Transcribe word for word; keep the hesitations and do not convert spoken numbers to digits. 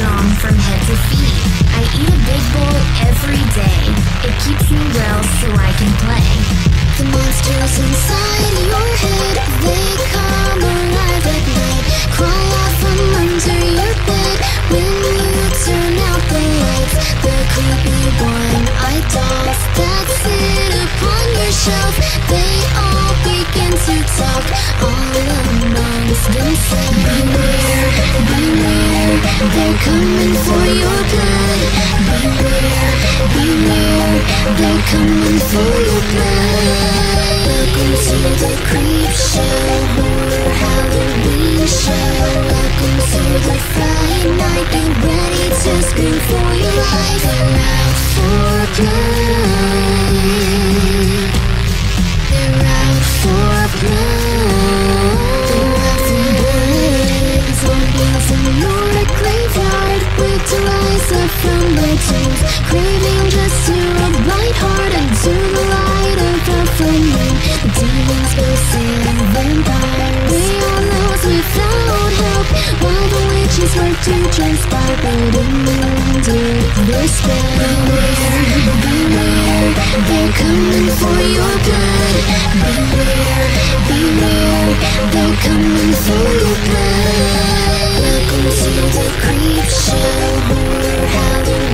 strong from head to feet. I eat a big bowl every day. It keeps me well so I can play. The monsters inside your head, they come alive at night. Crawl out from under your bed when you turn out the lights. The creepy one-eyed dolls that sit upon your shelf, they all begin to talk all amongst themselves. Beware, beware, they're coming for your blood. Beware, beware, they're coming for your blood. Welcome to the creep show, horror Halloween show. Welcome to the Friday night, get ready to scream for your life. They're out for blood. They're out for blood. They're out for blood. Zombies in your graveyard wait to rise up from their tombs, craving just to bite hard into the light of a full moon. The demons, ghosts, and vampires, they all lost without help, while the witches work to transpire, but immune to their spell. Beware, beware, they're coming for your blood. Beware, beware, they're coming for your blood. Welcome to the creep show, horror Halloween